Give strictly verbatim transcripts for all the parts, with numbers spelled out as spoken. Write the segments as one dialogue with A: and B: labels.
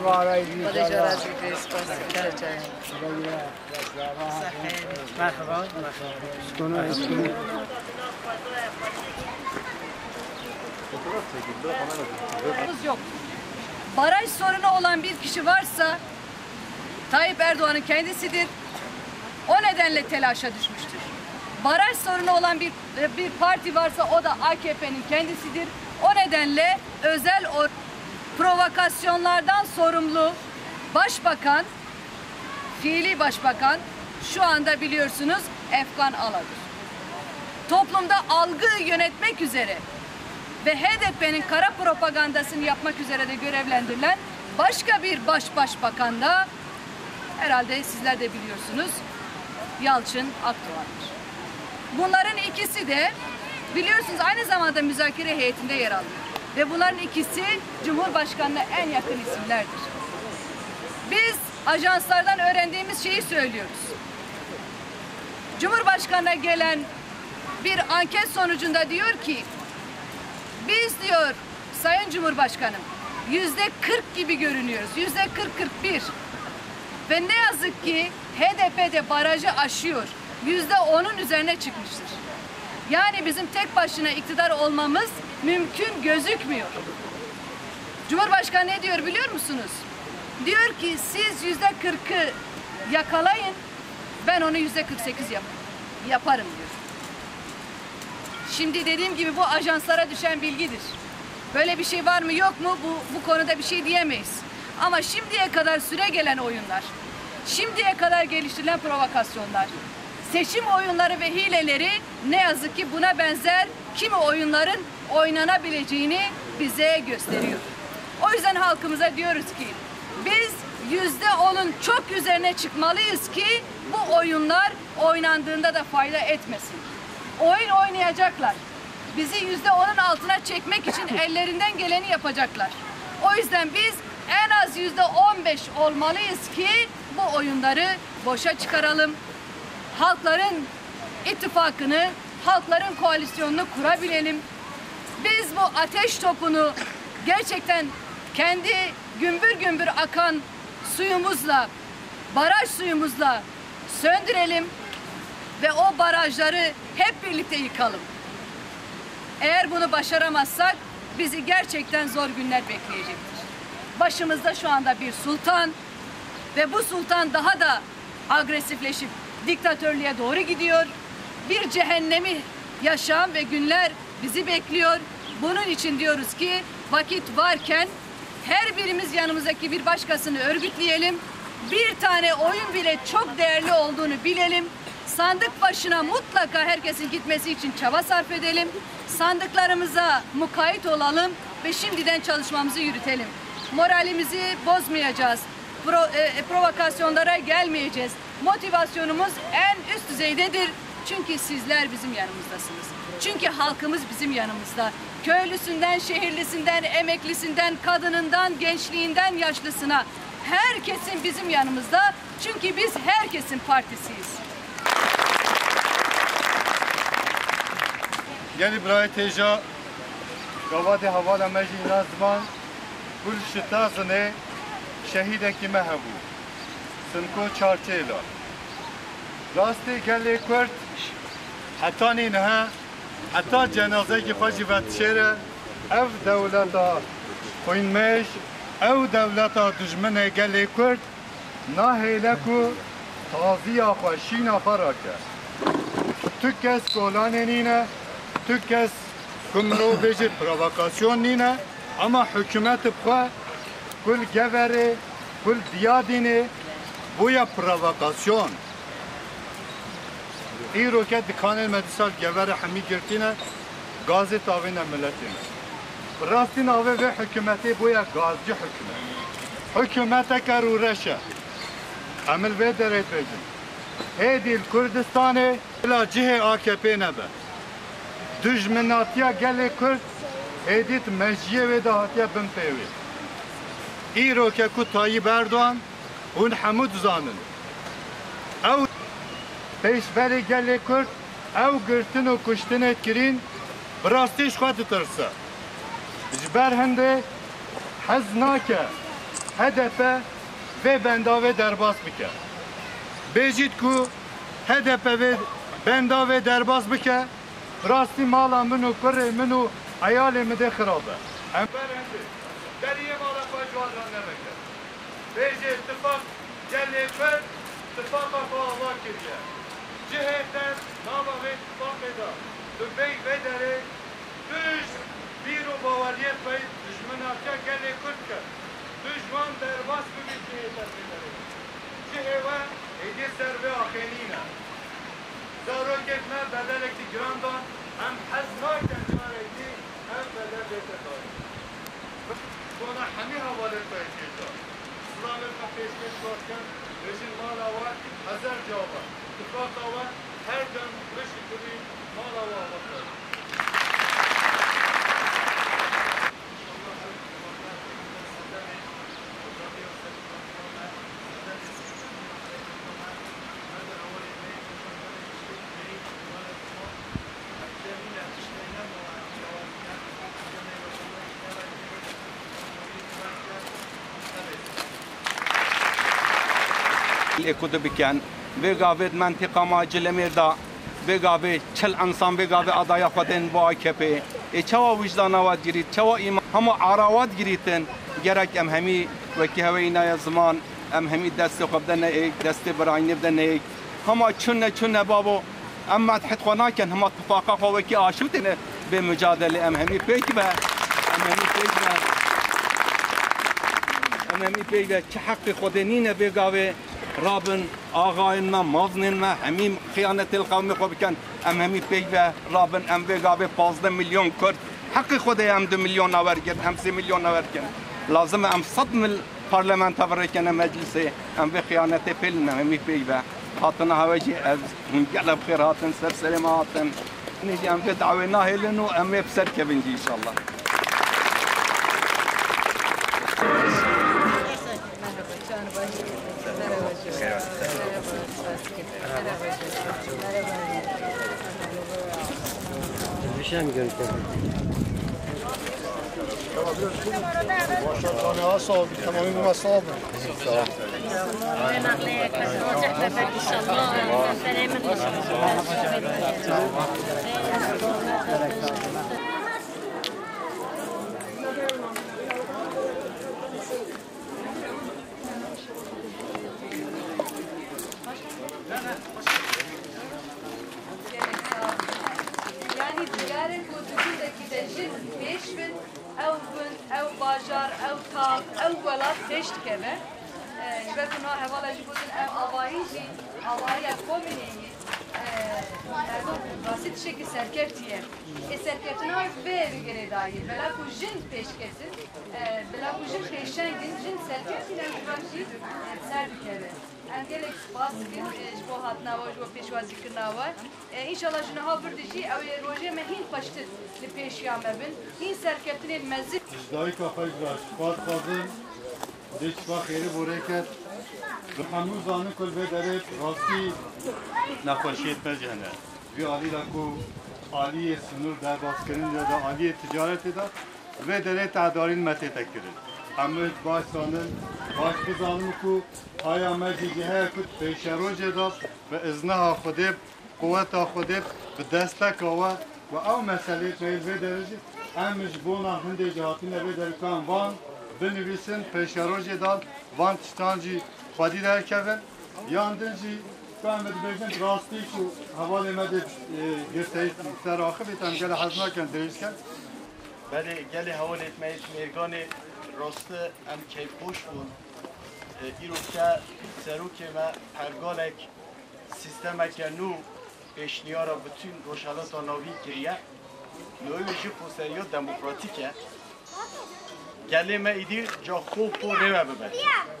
A: Merhaba.
B: Yok. Baraj sorunu olan bir kişi varsa Tayyip Erdoğan'ın kendisidir. O nedenle telaşa düşmüştür. Baraj sorunu olan bir bir parti varsa o da A K P'nin kendisidir. O nedenle özel o provokasyonlardan sorumlu başbakan, fiili başbakan şu anda biliyorsunuz Efkan Ala'dır. Toplumda algı yönetmek üzere ve H D P'nin kara propagandasını yapmak üzere de görevlendirilen başka bir baş başbakan da herhalde sizler de biliyorsunuz Yalçın Akdoğan'dır. Bunların ikisi de biliyorsunuz aynı zamanda müzakere heyetinde yer alıyor. Ve bunların ikisi Cumhurbaşkanı'na en yakın isimlerdir. Biz ajanslardan öğrendiğimiz şeyi söylüyoruz. Cumhurbaşkanı'na gelen bir anket sonucunda diyor ki biz diyor Sayın Cumhurbaşkanım yüzde kırk gibi görünüyoruz. Yüzde kırk kırk bir. Ve ne yazık ki H D P'de barajı aşıyor. Yüzde onun üzerine çıkmıştır. Yani bizim tek başına iktidar olmamız mümkün gözükmüyor. Cumhurbaşkanı ne diyor biliyor musunuz? Diyor ki siz yüzde kırkı yakalayın, ben onu yüzde kırk sekiz yap yaparım diyor. Şimdi dediğim gibi bu ajanslara düşen bilgidir. Böyle bir şey var mı yok mu bu, bu konuda bir şey diyemeyiz. Ama şimdiye kadar süre gelen oyunlar, şimdiye kadar geliştirilen provokasyonlar, seçim oyunları ve hileleri ne yazık ki buna benzer kimi oyunların oynanabileceğini bize gösteriyor. O yüzden halkımıza diyoruz ki biz yüzde onun çok üzerine çıkmalıyız ki bu oyunlar oynandığında da fayda etmesin. Oyun oynayacaklar. Bizi yüzde onun altına çekmek için ellerinden geleni yapacaklar. O yüzden biz en az yüzde on beş olmalıyız ki bu oyunları boşa çıkaralım. Halkların ittifakını, halkların koalisyonunu kurabilelim. Biz bu ateş topunu gerçekten kendi gümbür gümbür akan suyumuzla, baraj suyumuzla söndürelim ve o barajları hep birlikte yıkalım. Eğer bunu başaramazsak bizi gerçekten zor günler bekleyecektir. Başımızda şu anda bir sultan ve bu sultan daha da agresifleşip diktatörlüğe doğru gidiyor. Bir cehennemi yaşam ve günler bizi bekliyor. Bunun için diyoruz ki vakit varken her birimiz yanımızdaki bir başkasını örgütleyelim. Bir tane oyun bile çok değerli olduğunu bilelim. Sandık başına mutlaka herkesin gitmesi için çaba sarf edelim. Sandıklarımıza mukayyet olalım ve şimdiden çalışmamızı yürütelim. Moralimizi bozmayacağız. Pro, e, provokasyonlara gelmeyeceğiz. Motivasyonumuz en üst düzeydedir. Çünkü sizler bizim yanımızdasınız. Çünkü halkımız bizim yanımızda. Köylüsünden, şehirlisinden, emeklisinden, kadınından, gençliğinden, yaşlısına herkesin bizim yanımızda. Çünkü biz herkesin partisiyiz.
C: Gel برای تیجا گواد حوالا مجی نازمان کل شتازنه شهیده کی مهبو سنکو چارچیلا راستی گلی کرد حتی نینها حتی جنازه کی خواجی واتشیره او دولتا خوین مش او دولتا دجمنه گلی کرد ناهیله کو تازی آخوشین آفراکه تو کس گولانه نینه تو کس کمرو بیجی پرووکاسیون نینه اما حکومت بخواه کل گوره کل دیادینه بویا پرووکاسیون ای رو که دکان مدرسال گوره همی گرتینه گازی تاوین ملتینه راستین آوه و حکومتی بویا گازجی حکومت حکومت که رو رشه عمل به درید بیجن هیدیل کردستانه بلا جه آکپی نبه دجمناتیا گل کرد هیدیت مجیه و دهاتیا بم پیوی ای رو که کو طایب اردوان اون حمود زانن او پیشبری گل کرد او گرتن و کشتن اتکرین براستیش خواهد ترسه جبر هنده حز ناکه hedefe ve benda ve derbas bike. Bejit ku hedefe ve benda ve derbas bike. Rasti mala minu kırı minu ayale mi de khirabe. Em berendi. Deriye mala pajvara ne beke. Bejit ittifak gelle fer ittifaka fa Allah kiriye. Ciheten nama ve ittifak eda. Dübey ve dere düş bir o bavariyet ve düşmanaka gelle kırtka. Düşman derbas bir bir ciheten bedere. Ciheva edi serve ahenine. Zaroketme bedelekti granda hem hazmarken çareydi hem bedelekti dair. Buna hami havalet bayıcıydı. İslam'ın peşkeş varken rejim mala var, hazır cevabı. Tıfakta var, her dön rüşi gibi mala var bakar.
A: اکود بکن و گاوید منطقه ما جلمیر دا و گاوید چل انسان و گاوید ادای خودن با کپی چوا وجدان آواد گرید چوا ایمان همه عراوات گریتن گرک ام همی وکی هوای نای زمان ام همی دست خبدن ایک دست براینی بدن ایک همه چون چون بابو اما تحت خوانا کن همه اتفاقا خوکی آشوتن به مجادله ام همی پیک به ام همی پیک به ام همی پیک به چه حق خودنینه به گاوید رابن آقاینا مازننا همین خیانت القومی خو بکن ام همی پی و رابن ام وگا به پانزده میلیون کرد حق خود ام دو میلیون آور کرد ام سه میلیون آور کرد لازم ام صد مل پارلمان تبر کنه مجلس ام به خیانت پل نه همی پی و هاتنا هواجی از قلب خیر هاتن سر سلام هاتن نيجي ام في دعونا هلنو ام بسر كبنجي ان شاء الله
D: میشم گرفتم
C: خانه ها صاحب تمامی ما صاحب
B: يعني ديارك وتجودك إذا جد بيش بن أو بن أو باجار أو تاق أو ولاد بيشت كذا يبقى نوع هوالا جبودن أو أوايجي أوايا كومينيجي basit şekil serkeftiye. E serkeftina ve bir dair. Bela ku jin peşkesin. Bela ku jin peşengin jin serkeftiyle başı ser bir kere. Engelek baskın bu hatna var, bu peşvazi kırna var. İnşallah jine ha bir dişi ev roje mehin paştır li peşya mebin. Hin serkeftine mezit.
C: Dayı kafayı bırak. Fat fazın. Diç bak yeri bureket. Hamur zanı kul ve deret rasti نخوشی etmez yani. Bir Ali ku Ali sınır derbaskerin ya da Ali ticaret eder ve devlet adarin metetekirin. Ama başsanın baş kızanın ku aya mecidi her kut peşeroc eder ve iznaha khudib kuvveta khudib ve destek hava ve av mesele teyir ve derece emiş buna hinde cihatine ve derkan van benivisin peşeroc eder van tiştancı khadi derkevin yandınci فهمت بگم راستی کو حواله مده گرتای سر آخه بیتم گله حزنا کن دریس کن
E: بله گله حواله اتمایت میرگان راسته ام کی پوش بود ایرو که سرو که ما پرگالک سیستم که نو اشنیارا بتون روشالات ناوی کریه نویشی پوسریو دموکراتیکه گله ما ایدی جا خوب و روه ببرد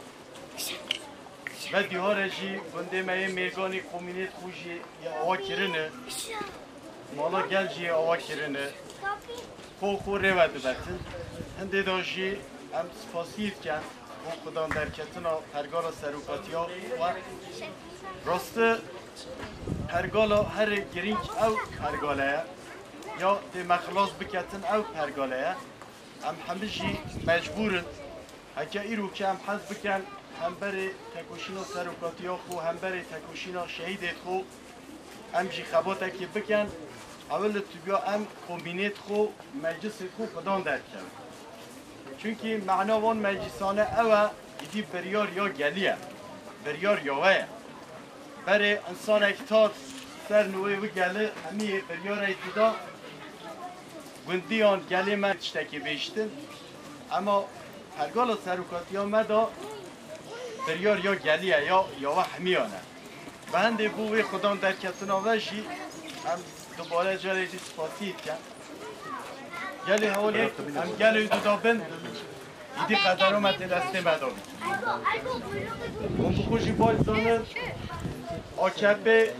E: و دیوارشی بنده مایه میگانی کمیونیت خوشی یا آوا کرنه مالا گل جی آوا کرنه خو خو روید بتن هنده داشی هم سپاسیت کن و خودان در کتنا پرگال سروکاتی ها و راسته پرگال هر گرینگ او پرگاله یا دی مخلاص بکتن او پرگاله هم همه جی مجبورن هکه ایرو که هم حز بکن هم بری تکوشینا سروکاتیا خو هم بری تکوشینا شهیدت خو هم جی خباته که بکن اول تو بیا هم کومبینیت خو مجلس خو قدان درک کرد چونکی معنا وان مجلسانه اوه ایدی بریار یا گلیه بریار یاوه برای انسان اکتاد سر نوی و گله همیه بریار ایدیدا گندیان گله من تشتکی بیشتن اما هرگال سروکاتی ها مدا بریار یا گلیه یا یاوه همیانه و هنده بوی خودان در کتنا وشی هم دوباره جالی دی سپاسید کن گلی حوالی هم گلی دو دابن ایدی قدر آمد دسته مدام اون بخوشی باید دانه آکپه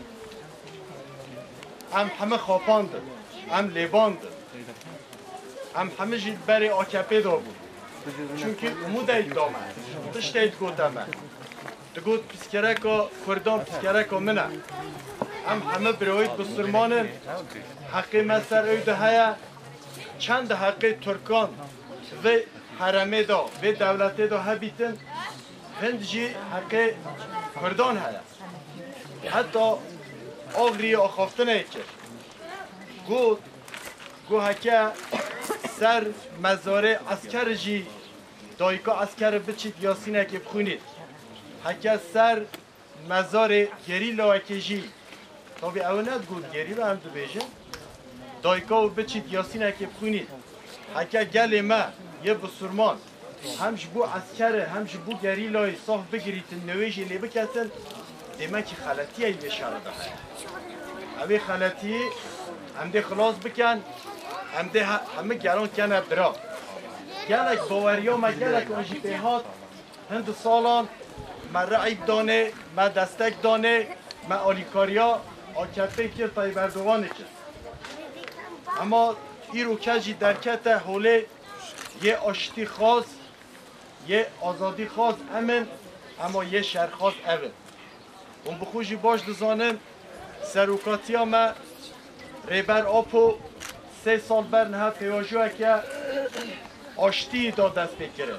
E: هم همه خواباند هم لیباند هم همه جید بری آکپه دا بود چونکه امود اید دامه تشت اید گوتمه دگوت پسکرکا کردان پسکرکا منه هم همه بروید بسرمانن حقی مصر ایده هیا چند حقی ترکان و حرمه دا و دولت دا هبیتن هند جی حقی کردان هیا حتی آغری آخافتن ایکر گو گو هکه سر مزاره اسکر جی دایکا اسکر بچید یاسینه که بخونید هکه سر مزار گریلا که جی طبی اونت گود گریلا هم دو بیشن دایکا و بچید یاسینه که بخونید هکه گل ما یه بسرمان همش بو اسکره همش بو گریلای صاف بگیریتن نویجی لی بکتن دیمه که خلطی ای بشاره بخیر اوی خلطی هم ده خلاص بکن هم ده همه گران کنه برا گلک باوریا ما گلک آنجی پیهات هند سالان ما رعیب دانه ما دستک دانه ما آلیکاریا آکپه که تای بردوانه که اما ای رو کجی درکت حوله یه آشتی خواست یه آزادی خواست امن اما یه شر خواست اول اون بخوشی باش دزانم سروکاتی ها ما ریبر آپو سه سال بر نه پیواجوه که آشتی دا دست بکره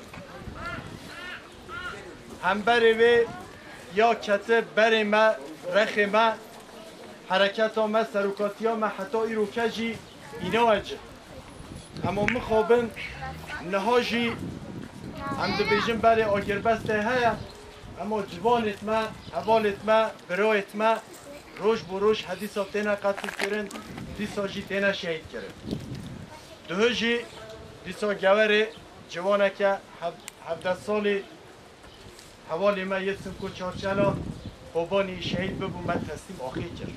E: هم بره و یا کته بره ما رخ ما حرکت ها ما سروکاتی ها ما حتی ای رو کجی اینا اجه اما مخوابن نهاجی هم دو بیجن بره آگر بسته هیا اما جوانت ما حوالت ما برایت ما روش بو روش حدیثا تینا قتل کرن دیسا جی تینا شهید کرن دوه جی دیسا گوره جوانه که هفده سالی حوالی ما یه سنکو چارچلا خوبانی شهید ببو من تسلیم آخی کرد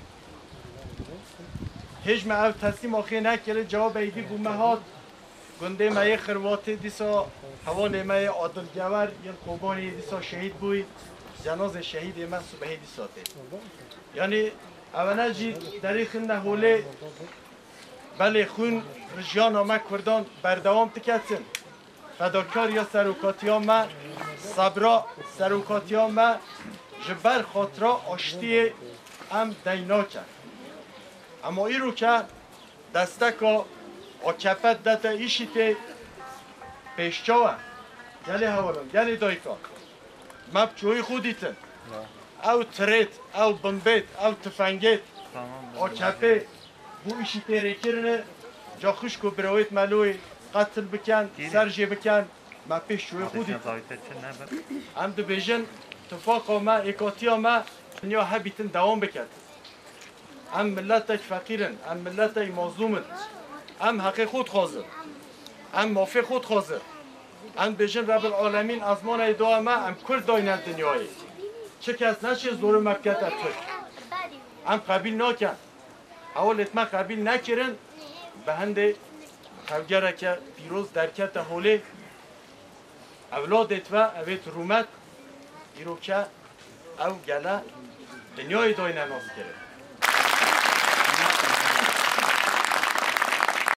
E: هیچ ما او تسلیم آخی نکرد جواب ایدی بو مهاد گنده ما یه خرواتی دیسا حوالی ما یه عادل گور یه خوبانی دیسا شهید بوی جناز شهید من صبحی دیسا تی یعنی اولا جی دریخ نهوله بله خون رجیان ما کردان بردوام تکتن فداکار یا سروکاتی ها ما صبرا سروکاتی ها ما جبر خاطرا آشتی هم دینا کرد اما ای رو که دستکا آکپت دتا ایشیته پیشچاوه گلی هولون گلی دایکا مب چوی خودیتن او تريت او بمبيت او تفنگيت او كافي بو اشي تيري كرنه جا خشكو برويت مالوي قتل بكان سرجي بكان ما بيش شوي خودي ام دو بيجن تفاقا ما ايكاتيا ما دنيا هبيتن دوام بكات ام ملتك فقيرن ام ملتك مظلومن ام حقي خود خازر ام مافي خود خازر ام بيجن رب العالمين ازمان ايدوا ما ام كرد داين الدنياي چه کس نشه زور مکت ترک هم قبیل نکن اولت ما قبیل نکرن به هنده خبگره که پیروز درکت حوله اولادت و اویت رومت ایرو که او گله دنیای دای نناز کرد